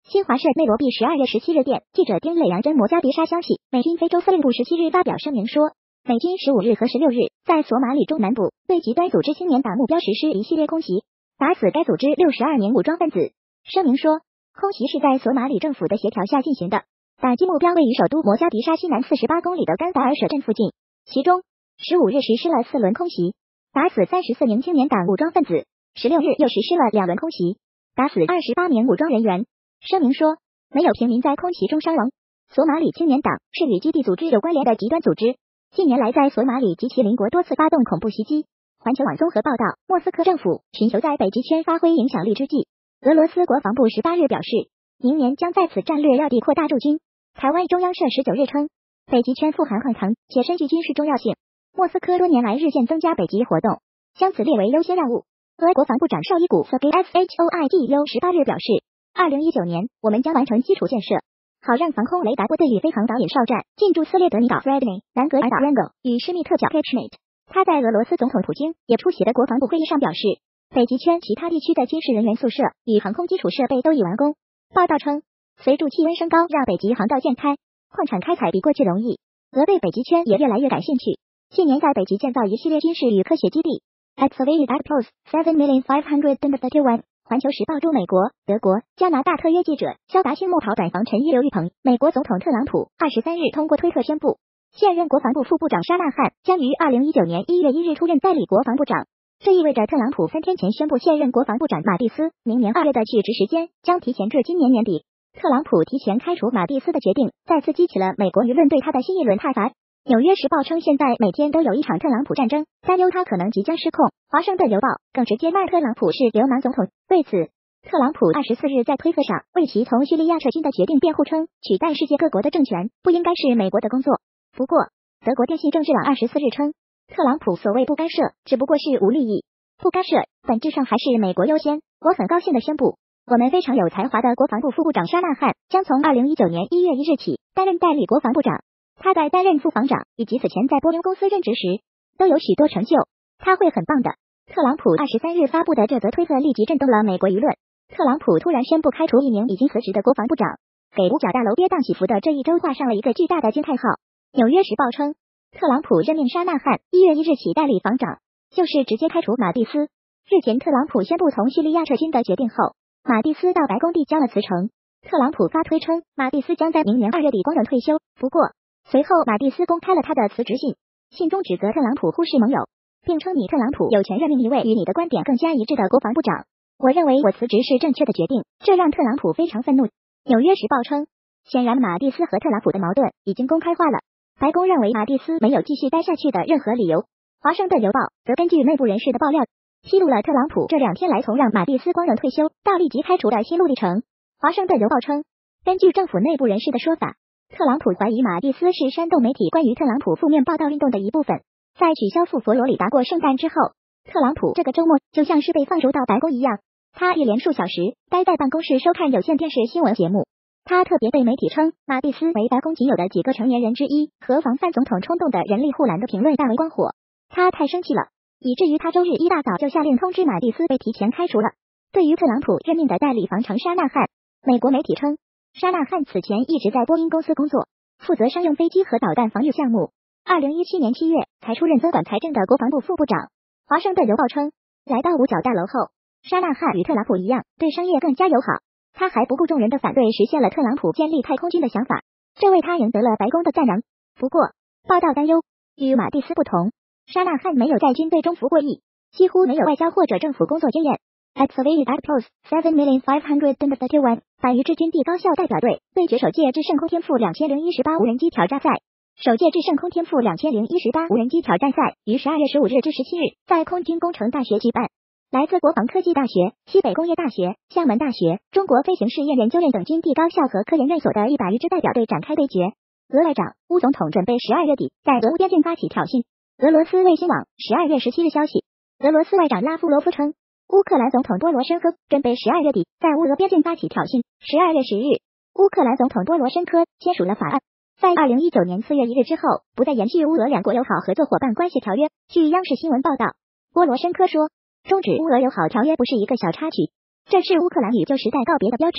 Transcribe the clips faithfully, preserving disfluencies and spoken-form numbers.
新华社内罗毕十二月十七日电，记者丁磊杨真摩加迪沙消息，美军非洲司令部十七日发表声明说，美军十五日和十六日在索马里中南部对极端组织青年党目标实施一系列空袭，打死该组织六十二名武装分子。声明说，空袭是在索马里政府的协调下进行的，打击目标位于首都摩加迪沙西南四十八公里的甘达尔舍镇附近，其中十五日实施了四轮空袭，打死三十四名青年党武装分子，十六日又实施了两轮空袭，打死二十八名武装人员。声明说，没有平民在空袭中伤亡。索马里青年党是与基地组织有关联的极端组织，近年来在索马里及其邻国多次发动恐怖袭击。环球网综合报道，莫斯科政府寻求在北极圈发挥影响力之际，俄罗斯国防部十八日表示，明年将在此战略要地扩大驻军。台湾中央社十九日称，北极圈富含很强且深具军事重要性，莫斯科多年来日渐增加北极活动，将此列为优先任务。俄国防部长绍伊古 S H O I D U 十八日表示，二零一九年我们将完成基础建设，好让防空雷达部队与飞行导引哨站进驻斯列德尼岛 Fredny、南格尔岛 Wrangel 与施密特角 Kechnit。他在俄罗斯总统普京也出席的国防部会议上表示，北极圈其他地区的军事人员宿舍与航空基础设备都已完工。报道称，随着气温升高，让北极航道渐开，矿产开采比过去容易，俄对北极圈也越来越感兴趣。近年在北极建造一系列军事与科学基地。Activated outposts seven million five hundred thirty-one。环球时报驻美国、德国、加拿大特约记者肖达新木跑短房陈一刘玉鹏。美国总统特朗普二十三日通过推特宣布，现任国防部副部长沙纳汉将于二零一九年一月一日出任代理国防部长。这意味着特朗普三天前宣布现任国防部长马蒂斯明年二月的去职时间将提前至今年年底。特朗普提前开除马蒂斯的决定再次激起了美国舆论对他的新一轮挞伐。纽约时报称，现在每天都有一场特朗普战争，担忧他可能即将失控。华盛顿邮报更直接骂特朗普是流氓总统。对此，特朗普二十四日在推特上为其从叙利亚撤军的决定辩护，称取代世界各国的政权不应该是美国的工作。不过，德国电信政治网二十四日称，特朗普所谓不干涉只不过是无利益，不干涉本质上还是美国优先。我很高兴地宣布，我们非常有才华的国防部副部长沙纳汉将从二零一九年一月一日起担任代理国防部长。他在担任副防长以及此前在波音公司任职时都有许多成就，他会很棒的。特朗普二十三日发布的这则推特立即震动了美国舆论。特朗普突然宣布开除一名已经辞职的国防部长，给五角大楼跌宕起伏的这一周画上了一个巨大的惊叹号。纽约时报称，特朗普任命沙纳汉一月一日起代理防长，就是直接开除马蒂斯。日前特朗普宣布从叙利亚撤军的决定后，马蒂斯到白宫递交了辞呈。特朗普发推称，马蒂斯将在明年二月底光荣退休。不过随后马蒂斯公开了他的辞职信，信中指责特朗普忽视盟友，并称你特朗普有权任命一位与你的观点更加一致的国防部长。我认为我辞职是正确的决定，这让特朗普非常愤怒。纽约时报称，显然马蒂斯和特朗普的矛盾已经公开化了，白宫认为马蒂斯没有继续待下去的任何理由。华盛顿邮报则根据内部人士的爆料，披露了特朗普这两天来从让马蒂斯光荣退休到立即开除的心路历程。华盛顿邮报称，根据政府内部人士的说法，特朗普怀疑马蒂斯是煽动媒体关于特朗普负面报道运动的一部分。在取消赴佛罗里达过圣诞之后，特朗普这个周末就像是被放逐到白宫一样，他一连数小时待在办公室收看有线电视新闻节目。他特别被媒体称马蒂斯为白宫仅有的几个成年人之一，和防范总统冲动的人力护栏的评论大为关火。他太生气了，以至于他周日一大早就下令通知马蒂斯被提前开除了。对于特朗普任命的代理防长沙纳汉，美国媒体称，沙纳汉此前一直在波音公司工作，负责商用飞机和导弹防御项目。二零一七年七月才出任分管财政的国防部副部长。华盛顿邮报称，来到五角大楼后，沙纳汉与特朗普一样对商业更加友好，他还不顾众人的反对实现了特朗普建立太空军的想法，这为他赢得了白宫的赞扬。不过，报道担忧，与马蒂斯不同，沙纳汉没有在军队中服过役，几乎没有外交或者政府工作经验。Activated outposts seven million five hundred thirty-one。反于制军地高校代表队对决首届制胜空天赋两千零一十八无人机挑战赛。首届制胜空天赋两千零一十八无人机挑战赛于十二月十五日至十七日在空军工程大学举办。来自国防科技大学、西北工业大学、厦门大学、中国飞行试验研究院等军地高校和科研院所的一百余支代表队展开对决。俄外长乌总统准备十二月底在俄乌边境发起挑衅。俄罗斯卫星网十二月十七日消息，俄罗斯外长拉夫罗夫称，乌克兰总统波罗申科准备十二月底在乌俄边境发起挑衅。十二月十日，乌克兰总统波罗申科签署了法案，在二零一九年四月一日之后不再延续乌俄两国友好合作伙伴关系条约。据央视新闻报道，波罗申科说，终止乌俄友好条约不是一个小插曲，这是乌克兰与旧时代告别的标志。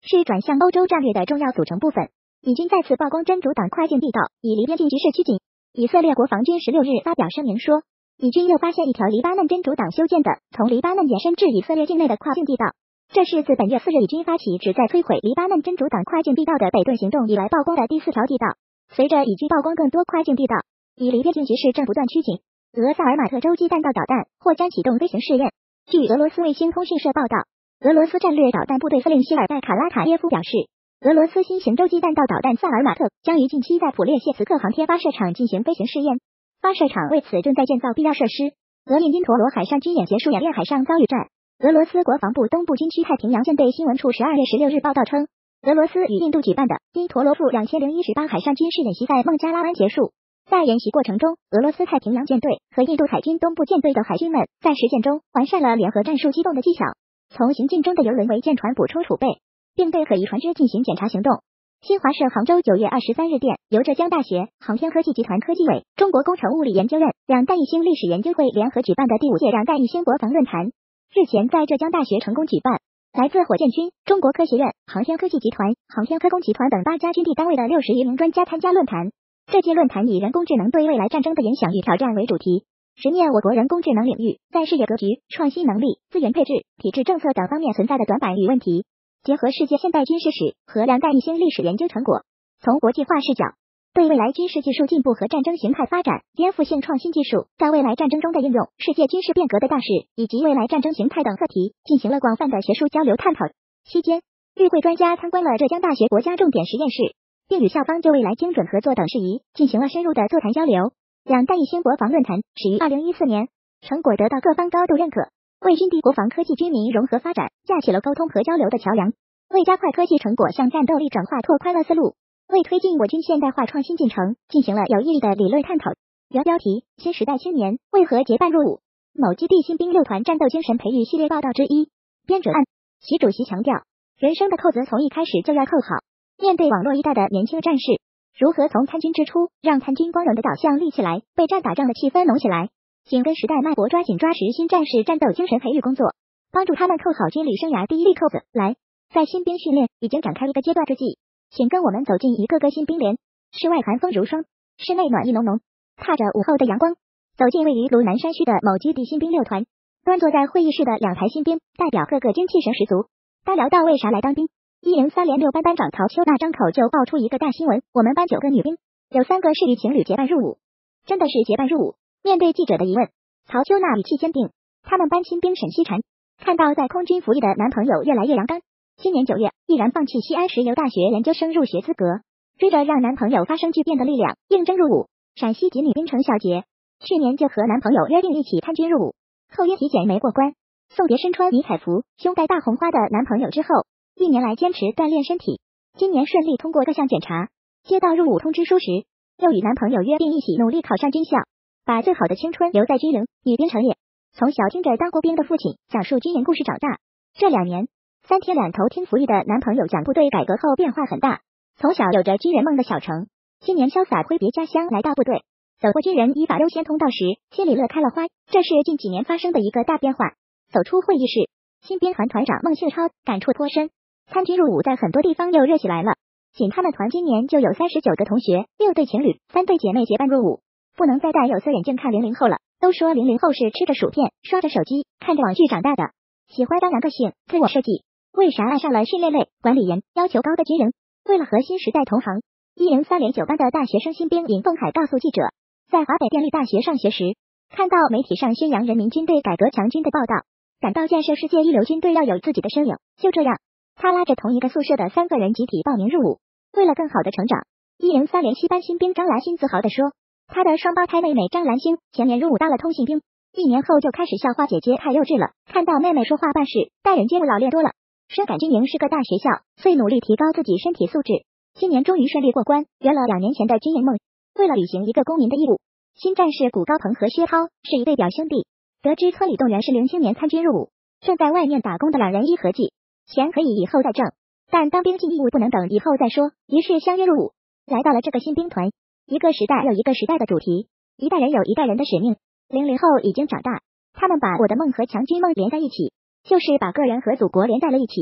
是转向欧洲战略的重要组成部分。以军再次曝光真主党快进地道，以离边境局势趋紧。以色列国防军十六日发表声明说，以军又发现一条黎巴嫩真主党修建的从黎巴嫩延伸至以色列境内的跨境地道。这是自本月四日以军发起旨在摧毁黎巴嫩真主党快境地道的北顿行动以来曝光的第四条地道。随着以军曝光更多快境地道，以黎边境局势正不断趋紧。俄萨尔马特洲际弹道导弹或将启动飞行试验。据俄罗斯卫星通讯社报道，俄罗斯战略导弹部队司令希尔盖卡拉卡耶夫表示，俄罗斯新型洲际弹道导弹萨尔马特将于近期在普列谢茨克航天发射场进行飞行试验。发射场为此正在建造必要设施。俄令因陀罗海上军演结束演练海上遭遇战。俄罗斯国防部东部军区太平洋舰队新闻处十二月十六日报道称，俄罗斯与印度举办的因陀罗夫两千零一十八海上军事演习在孟加拉湾结束。在演习过程中，俄罗斯太平洋舰队和印度海军东部舰队的海军们在实践中完善了联合战术机动的技巧，从行进中的油轮为舰船补充储备，并对可疑船只进行检查行动。新华社杭州九月二十三日电，由浙江大学航天科技集团科技委、中国工程物理研究院、两弹一星历史研究会联合举办的第五届两弹一星国防论坛，日前在浙江大学成功举办。来自火箭军、中国科学院、航天科技集团、航天科工集团等八家军地单位的六十余名专家参加论坛。这届论坛以人工智能对未来战争的影响与挑战为主题，直面我国人工智能领域在视野格局、创新能力、资源配置、体制政策等方面存在的短板与问题，结合世界现代军事史和两弹一星历史研究成果，从国际化视角对未来军事技术进步和战争形态发展、颠覆性创新技术在未来战争中的应用、世界军事变革的大势以及未来战争形态等课题进行了广泛的学术交流探讨。期间，与会专家参观了浙江大学国家重点实验室，并与校方就未来精准合作等事宜进行了深入的座谈交流。两弹一星国防论坛始于二零一四年，成果得到各方高度认可，为军地国防科技军民融合发展架起了沟通和交流的桥梁，为加快科技成果向战斗力转化拓宽了思路，为推进我军现代化创新进程进行了有意义的理论探讨。原标题：新时代青年为何结伴入伍？某基地新兵六团战斗精神培育系列报道之一。编者按：习主席强调，人生的扣子从一开始就要扣好。面对网络一代的年轻战士，如何从参军之初让参军光荣的导向立起来，备战打仗的气氛浓起来，紧跟时代脉搏，抓紧抓实新战士战斗精神培育工作，帮助他们扣好军旅生涯第一粒扣子。来，在新兵训练已经展开一个阶段之际，请跟我们走进一个个新兵连，室外寒风如霜，室内暖意浓浓，踏着午后的阳光，走进位于鲁南山区的某基地新兵六团。端坐在会议室的两排新兵代表个个精气神十足。大聊到为啥来当兵，一零三连六班班长曹秋娜张口就爆出一个大新闻：我们班九个女兵，有三个是与情侣结伴入伍。真的是结伴入伍？面对记者的疑问，曹秋娜语气坚定。他们班新兵沈西婵看到在空军服役的男朋友越来越阳刚，今年九月毅然放弃西安石油大学研究生入学资格，追着让男朋友发生巨变的力量应征入伍。陕西籍女兵程小杰去年就和男朋友约定一起参军入伍，后约体检没过关，送别身穿迷彩服、胸戴大红花的男朋友之后，一年来坚持锻炼身体，今年顺利通过各项检查，接到入伍通知书时，又与男朋友约定一起努力考上军校，把最好的青春留在军营。女兵程也从小听着当过兵的父亲讲述军营故事长大，这两年三天两头听服役的男朋友讲部队改革后变化很大，从小有着军人梦的小程，今年潇洒挥别家乡来到部队，走过军人依法优先通道时，心里乐开了花。这是近几年发生的一个大变化。走出会议室，新兵团团长孟庆超感触颇深，参军入伍在很多地方又热起来了。仅他们团今年就有三十九个同学，六对情侣，三对姐妹结伴入伍。不能再戴有色眼镜看零零后了，都说零零后是吃着薯片、刷着手机、看着网剧长大的，喜欢张扬个性、自我设计。为啥爱上了训练类、管理严、要求高的军人？为了和新时代同行。一零三连九班的大学生新兵尹凤海告诉记者，在华北电力大学上学时，看到媒体上宣扬人民军队改革强军的报道，感到建设世界一流军队要有自己的身影。就这样，他拉着同一个宿舍的三个人集体报名入伍。为了更好的成长，一零三连七班新兵张兰心自豪地说，他的双胞胎妹妹张兰星前年入伍当了通信兵，一年后就开始笑话姐姐太幼稚了，看到妹妹说话办事待人接物老练多了，深感军营是个大学校，遂努力提高自己身体素质。今年终于顺利过关，圆了两年前的军营梦。为了履行一个公民的义务，新战士古高鹏和薛涛是一对表兄弟。得知村里动员适龄青年参军入伍，正在外面打工的两人一合计，钱可以以后再挣，但当兵尽义务不能等以后再说，于是相约入伍，来到了这个新兵团。一个时代有一个时代的主题，一代人有一代人的使命。零零后已经长大，他们把我的梦和强军梦连在一起，就是把个人和祖国连在了一起。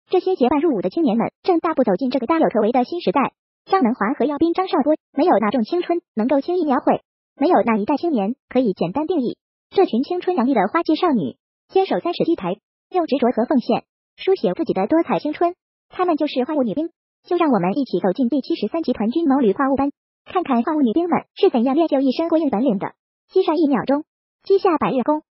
这些结伴入伍的青年们正大步走进这个大有可为的新时代。张能华和姚斌、张少波，没有哪种青春能够轻易描绘，没有哪一代青年可以简单定义。这群青春洋溢的花季少女，坚守三尺基台，用执着和奉献书写自己的多彩青春。她们就是花舞女兵。就让我们一起走进第七十三集团军毛旅花舞班，看看花舞女兵们是怎样练就一身过硬本领的。积善一秒钟，积下百日功。